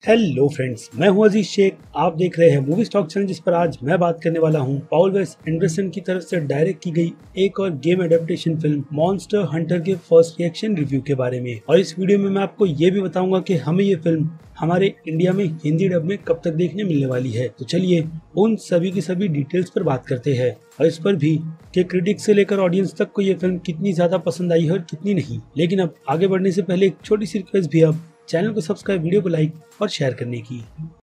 Hello friends, मैं हूं अजीज शेख। आप देख रहे हैं मूवी स्टॉक चैनल, जिस पर आज मैं बात करने वाला हूं पॉल वेस एंडरसन की तरफ से डायरेक्ट की गई एक और game adaptation film Monster Hunter के फर्स्ट रिएक्शन रिव्यू के बारे में। और इस वीडियो में मैं आपको ये भी बताऊंगा कि हमें ये फिल्म हमारे इंडिया में हिंदी डब में कब तक देखने मिलने वाली है। तो चलिए उन सभी की सभी डिटेल्स पर बात करते हैं, और इस पर भी कि क्रिटिक्स से लेकर ऑडियंस तक को ये फिल्म कितनी ज्यादा पसंद आई है और कितनी नहीं। लेकिन अब आगे बढ़ने से पहले एक छोटी सी रिक्वेस्ट भी, अब चैनल को सब्सक्राइब, वीडियो को लाइक और शेयर करने की।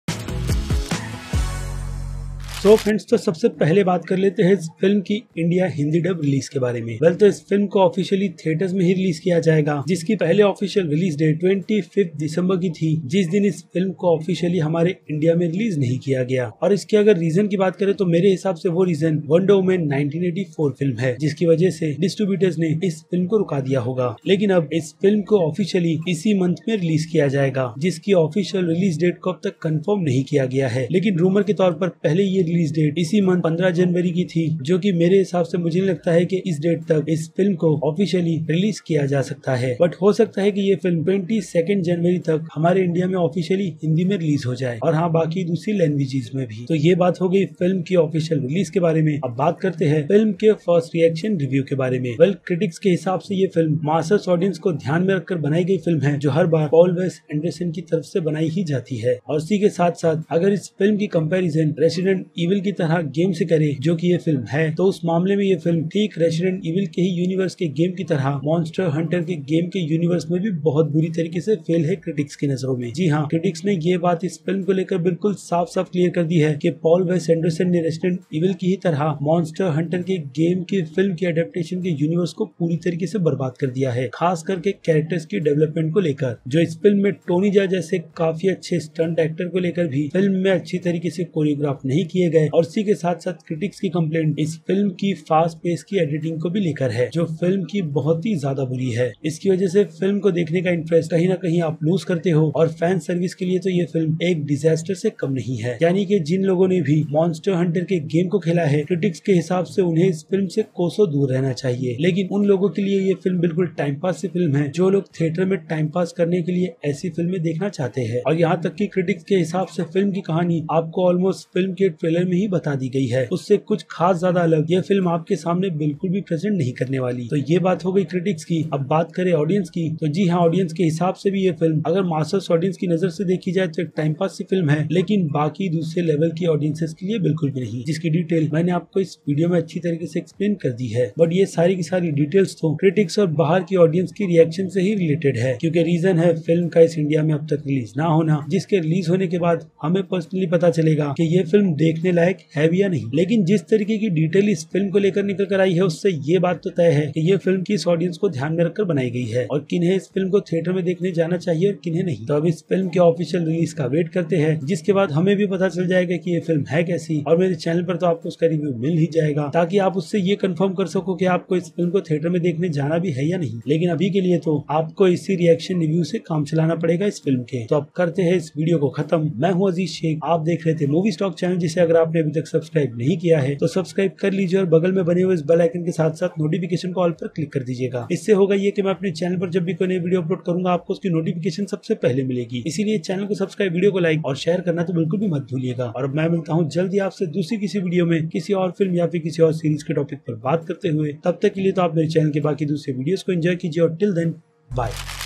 तो फ्रेंड्स, तो सबसे पहले बात कर लेते हैं इस फिल्म की इंडिया हिंदी डब रिलीज के बारे में। वेल, तो इस फिल्म को ऑफिशियली थिएटर्स में ही रिलीज किया जाएगा, जिसकी पहले ऑफिशियल रिलीज डेट 25 दिसंबर की थी, जिस दिन इस फिल्म को ऑफिशियली हमारे इंडिया में रिलीज नहीं किया गया। और इसके अगर रीजन की बात करें तो मेरे हिसाब से वो रीजन वंडर वुमन 1984 फिल्म है, जिसकी वजह से डिस्ट्रीब्यूटर्स ने इस फिल्म को रुका दिया होगा। लेकिन अब इस फिल्म को ऑफिशियली इसी मंथ में रिलीज किया जाएगा, जिसकी ऑफिशियल रिलीज डेट को अब तक कंफर्म नहीं किया गया है। लेकिन रूमर के तौर पर पहले ये रिलीज डेट इसी मंथ 15 जनवरी की थी, जो कि मेरे हिसाब से मुझे लगता है कि इस डेट तक इस फिल्म को ऑफिशियली रिलीज किया जा सकता है। बट हो सकता है कि ये फिल्म 22 जनवरी तक हमारे इंडिया में ऑफिशियली हिंदी में रिलीज हो जाए, और हाँ, बाकी दूसरी लैंग्वेजेस में भी। तो ये बात हो गई फिल्म की ऑफिशियल रिलीज के बारे में। अब बात करते हैं फिल्म के फर्स्ट रिएक्शन रिव्यू के बारे में। वेल, क्रिटिक्स के हिसाब से ये फिल्म मास्टर्स ऑडियंस को ध्यान में रखकर बनाई गई फिल्म है, जो हर बार पॉल वेस एंडरसन की तरफ से बनाई ही जाती है। और इसी के साथ साथ अगर इस फिल्म की कंपैरिजन रेसिडेंट इविल की तरह गेम से करे, जो कि ये फिल्म है, तो उस मामले में ये फिल्म ठीक रेसिडेंट इविल के ही यूनिवर्स के गेम की तरह मॉन्स्टर हंटर के गेम के यूनिवर्स में भी बहुत बुरी तरीके से फेल है क्रिटिक्स की नजरों में। जी हाँ, क्रिटिक्स ने ये बात इस फिल्म को लेकर बिल्कुल साफ साफ क्लियर कर दी है कि पॉल वेस एंडरसन ने रेसिडेंट इविल की ही तरह मॉन्स्टर हंटर के गेम की फिल्म की एडेप्टेशन के यूनिवर्स को पूरी तरीके से बर्बाद कर दिया है, खास करके कैरेक्टर्स की डेवलपमेंट को लेकर। जो इस फिल्म में टोनी जा जैसे काफी अच्छे स्टंट एक्टर को लेकर भी फिल्म में अच्छी तरीके से कोरियोग्राफ नहीं किए गए। और इसी के साथ साथ क्रिटिक्स की कंप्लेंट इस फिल्म की फास्ट पेस की एडिटिंग को भी लेकर है, जो फिल्म की बहुत ही ज्यादा बुरी है। इसकी वजह से फिल्म को देखने का इंटरेस्ट कहीं ना कहीं आप लूज करते हो, और फैन सर्विस के लिए तो ये फिल्म एक डिजास्टर से कम नहीं है। यानी कि जिन लोगों ने भी मॉन्स्टर हंटर के गेम को खेला है, क्रिटिक्स के हिसाब से उन्हें इस फिल्म से कोसों दूर रहना चाहिए। लेकिन उन लोगों के लिए ये फिल्म बिल्कुल टाइम पास की फिल्म है, जो लोग थिएटर में टाइम पास करने के लिए ऐसी फिल्में देखना चाहते हैं। और यहाँ तक कि क्रिटिक्स के हिसाब से फिल्म की कहानी आपको ऑलमोस्ट फिल्म के ट्रेलर में ही बता दी गई है, उससे कुछ खास ज्यादा अलग ये फिल्म आपके सामने बिल्कुल भी प्रेजेंट नहीं करने वाली। तो ये बात हो गई क्रिटिक्स की। अब बात करें ऑडियंस की, तो जी हाँ, ऑडियंस के हिसाब से भी ये फिल्म अगर मास्टर्स ऑडियंस की नजर से देखी जाए तो एक टाइम पास की फिल्म है, लेकिन बाकी दूसरे लेवल की ऑडियंसेस के लिए बिल्कुल भी नहीं, जिसकी डिटेल मैंने आपको इस वीडियो में अच्छी तरीके से एक्सप्लेन कर दी है। बट ये सारी की सारी डिटेल्स तो क्रिटिक्स और बाहर की ऑडियंस की रिएक्शन से ही रिलेटेड है, क्योंकि रीजन है फिल्म का इस इंडिया में अब तक रिलीज ना होना, जिसके रिलीज होने के बाद हमें पर्सनली पता चलेगा कि ये फिल्म देखने लायक है भी या नहीं। लेकिन जिस तरीके की डिटेल इस फिल्म को लेकर निकल कर आई है, उससे ये बात तो तय है कि ये फिल्म की इस ऑडियंस को ध्यान में रखकर बनाई गई है, और किन्हें इस फिल्म को थिएटर में देखने जाना चाहिए और किन्हें नहीं। तो अब इस फिल्म के ऑफिशियल रिलीज का वेट करते हैं, जिसके बाद हमें भी पता चल जाएगा कि ये फिल्म है कैसी। और मेरे चैनल पर तो आपको उसका रिव्यू मिल ही जाएगा, ताकि आप उससे ये कंफर्म कर सको कि आपको इस फिल्म को थिएटर में देखने जाना भी है या नहीं। लेकिन अभी के लिए तो आपको इसी रिएक्शन रिव्यू से काम चलाना पड़ेगा इस फिल्म के। तो अब करते हैं इस वीडियो को खत्म। मैं हूँ अजीज शेख, आप देख रहे थे मूवी स्टॉक चैनल, जिसे अगर आपने अभी तक सब्सक्राइब नहीं किया है तो सब्सक्राइब कर लीजिए, और बगल में बने हुए इस बेल आइकन के साथ साथ नोटिफिकेशन को ऑल पर क्लिक कर दीजिएगा। इससे होगा ये कि मैं अपने चैनल पर जब भी कोई नई वीडियो अपलोड करूंगा, आपको उसकी नोटिफिकेशन सबसे पहले मिलेगी। इसीलिए चैनल को सब्सक्राइब, वीडियो को लाइक और शेयर करना तो बिल्कुल भी मत भूलिएगा। और मैं मिलता हूँ जल्दी आपसे दूसरी किसी वीडियो में किसी और फिल्म या फिर किसी और सीरीज के टॉपिक पर बात करते हुए। तब तक के लिए तो आप मेरे चैनल के बाकी दूसरे वीडियोस को एंजॉय कीजिए, और टिल देन बाय।